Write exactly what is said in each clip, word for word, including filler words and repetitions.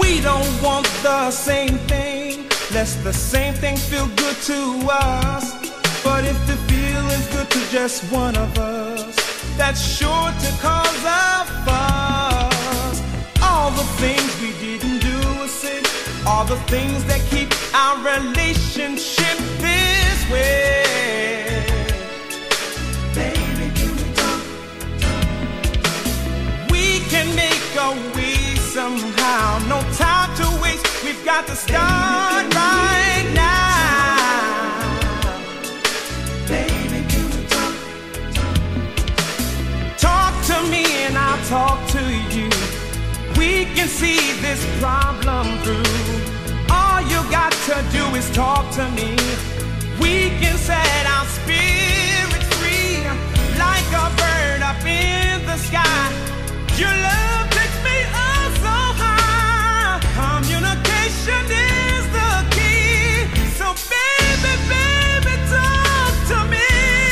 We don't want the same thing, lest the same thing feel good to us. But if the feeling's good to just one of us, that's sure to cause a fuss. All the things we didn't do or say, all the things that keep our relationship this way. Baby, can we talk? We can make a way somehow. No time to waste, we've got to start right now. Baby, can we talk? Talk to me and I'll talk to you. We can see this problem through. All you got to do is talk to me. We can set our spirits free, like a bird up in the sky. Your love takes me up so high. Communication is the key. So baby, baby, talk to me.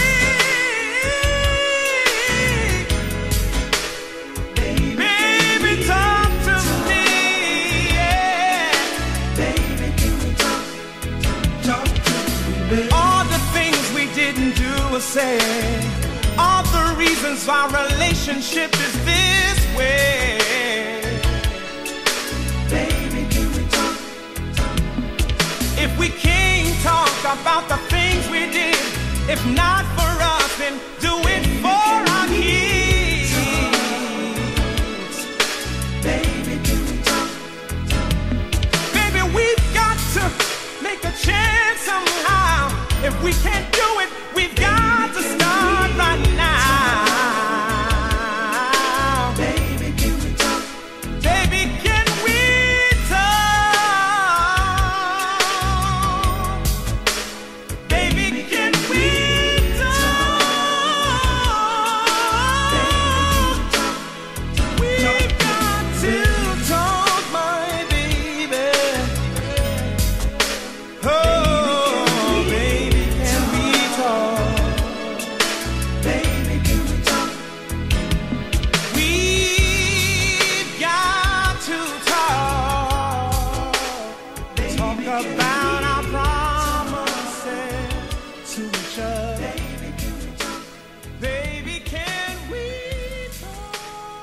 Baby, talk to me. Yeah. Baby, can we talk? Talk to me, baby. All the things we didn't do or say, all the reasons our relationship is this way. Baby, can we talk? If we can't talk about the things we did, if not for us, then do it for our kids. Baby, can we talk? Baby, we've got to make a chance somehow. If we can't do it, we've got to start right now. Baby, can we talk? Baby, can we talk? Baby, can we talk? We've got to talk, my baby. Oh, baby, can we talk? Baby, can we talk? We've got to talk. Talk about our promises to each other. Baby, can we talk? Baby, can we talk?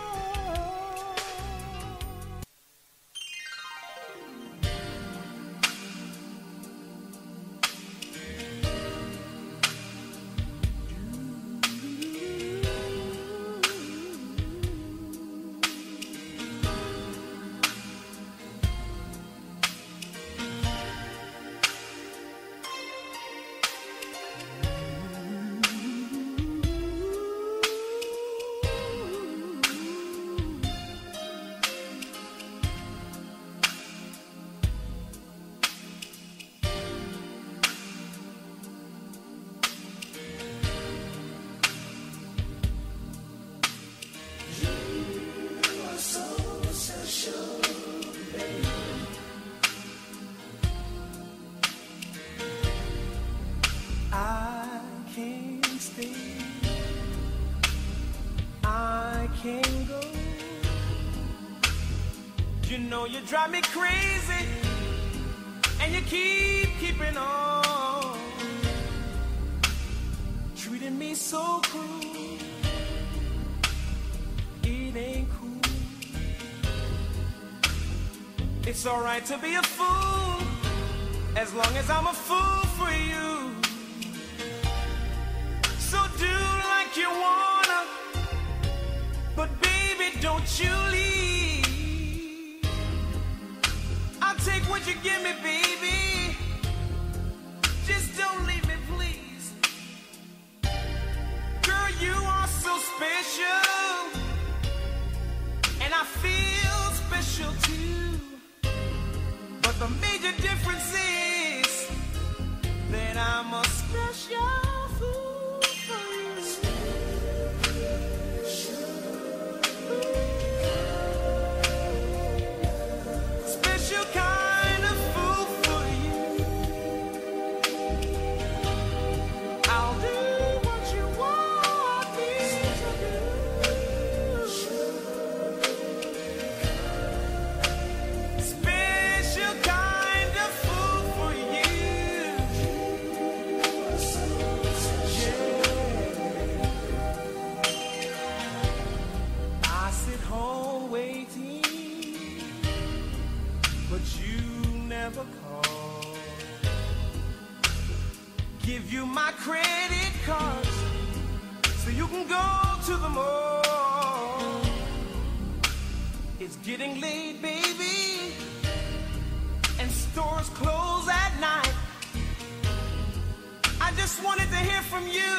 I can't stay, I can't go. You know you drive me crazy, and you keep keeping on, treating me so cruel. It ain't cool. It's alright to be a fool, as long as I'm a fool for you. So do like you wanna, but baby, don't you leave. I'll take what you give me, baby. Just don't leave me, please. Girl, you are so special, and I feel special too. But the major difference is that I'm a special fool for you. Special kind of fool for you. I'll do what you want me to do. but you never call. Give you my credit cards so you can go to the mall. It's getting late, baby, and stores close at night. I just wanted to hear from you,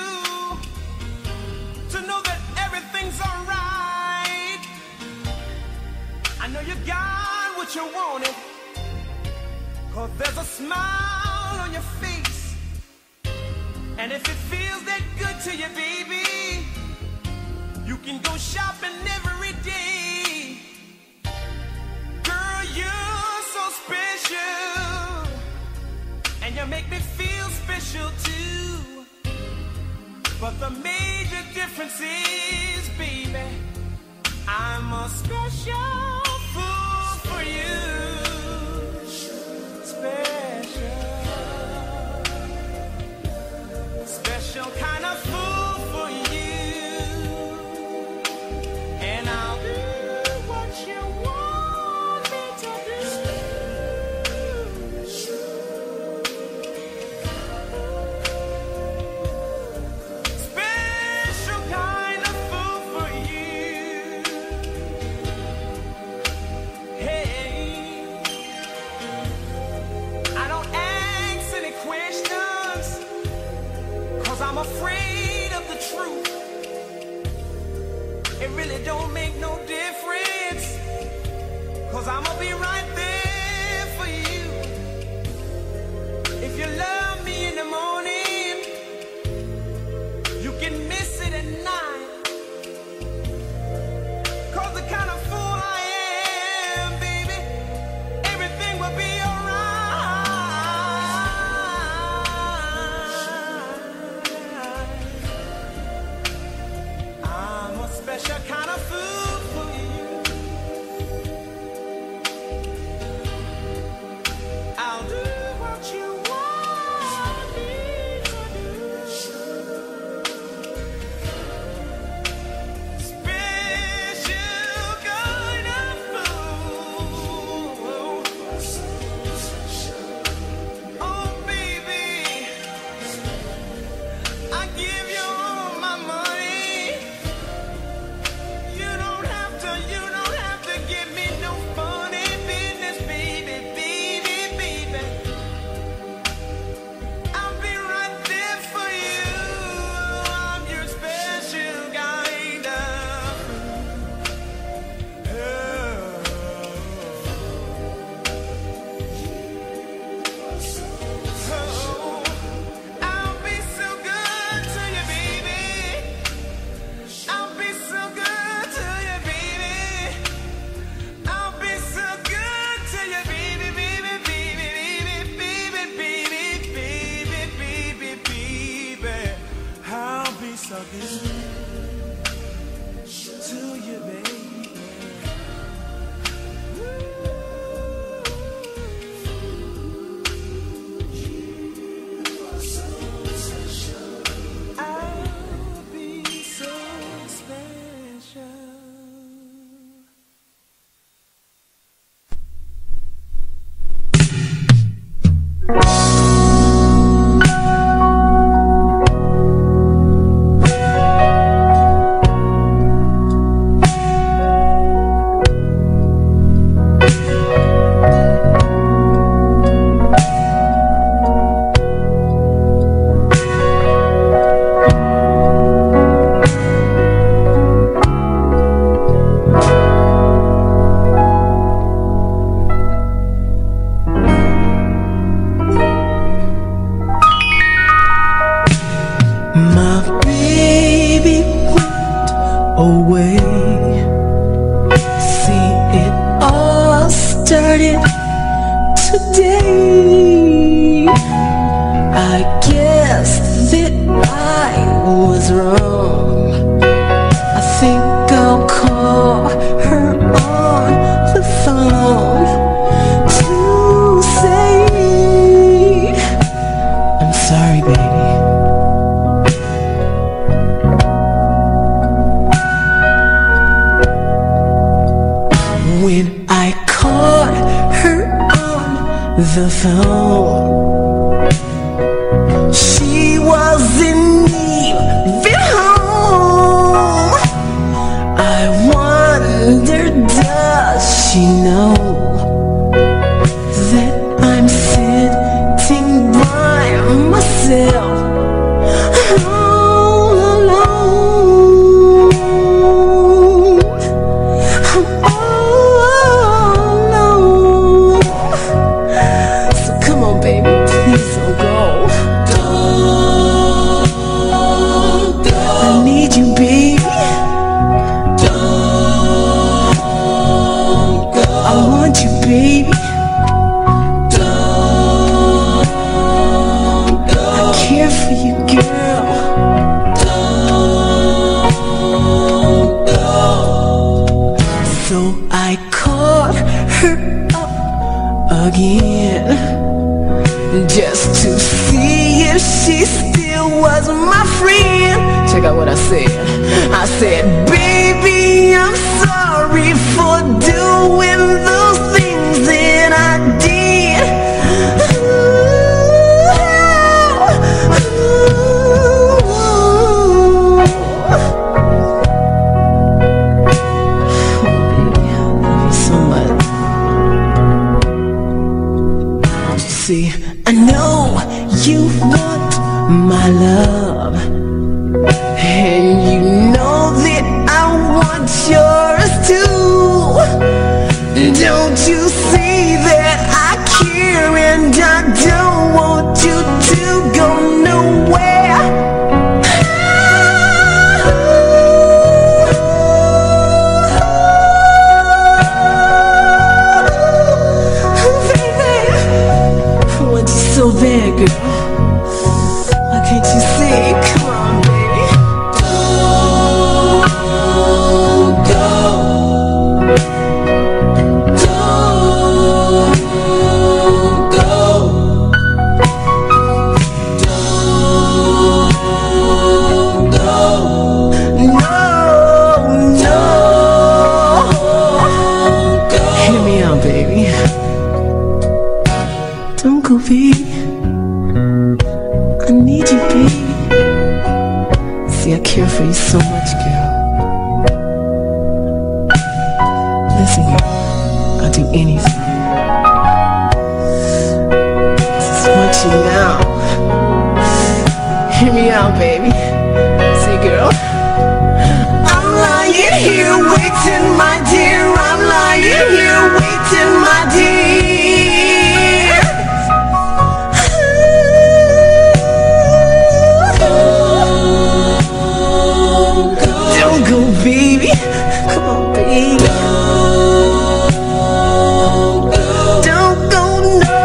to know that everything's alright. I know you got what you wanted, 'cause there's a smile on your face. And if it feels that good to you, baby, you can go shopping every day. Girl, you're so special, and you make me feel special too. But the major difference is, baby, I'm a special fool for you. Special, special kind of fool for you. And I'll do what you want me to do. Special kind of fool for you. Hey, I don't ask any questions, 'cause I'm afraid of the truth. It really don't make no difference, 'cause I'ma be right there for you. If you love me in the morning, you can miss it at night. 'Cause the kind of fool I am, baby, everything will be alright. I'm a special kind of fool for you. I'll do what you want me to do. Special kind of fool. Oh, baby, I give you all my money. You don't have to, you don't have to give me no funny business, baby, baby, baby. I'll be right there for you. I'm your special kind of oh, I'll be so good to you, baby. I'll be so good to you, baby. I'll be so good to you, baby, baby, baby, baby, baby, baby, baby, baby, baby. I'll be so good to you, baby. I'll be so special. My baby went away. See, it all started today. I guess that I was wrong. I think I'll call her on the phone to say I'm sorry, baby. When I caught her the phone. She was in need of a home. I wonder, does she know that I'm sitting by myself all alone? I'm all alone. So come on, baby, please don't go. Don't go. I need you, baby. Don't go. I want you, baby. Don't go. I care for you, girl. Don't go. So I called her up again, just to see if she still was my friend. Check out what I said. I said, baby, I'm sorry for doing those things that I did. See, I know you want my love, and you know that I want yours too. Don't you see that I care and I don't want you to go nowhere? So bad, girl. Why can't you see? Come on, baby. Don't go. Don't go. Don't go. No, no. Go. Hear me out, baby. Don't go, baby. I need you, baby. See, I care for you so much, girl. Listen, I'll do anything. Just want you now. Hear me out, baby. See, girl, I'm lying here waiting, my dear. I'm lying here waiting, my dear. Baby, come on, baby. Don't go. Don't go, no.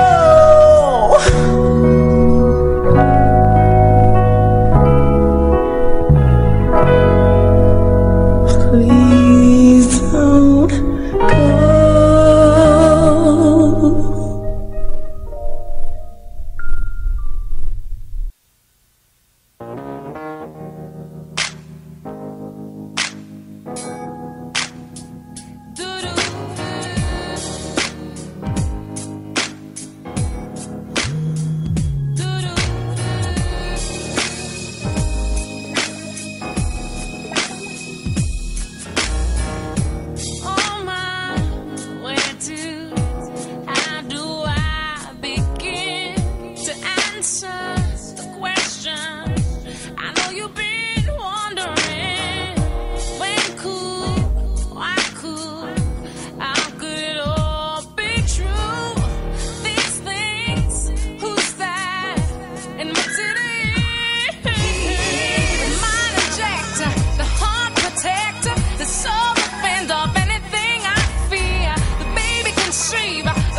Please don't go. Of anything I fear, the baby can shave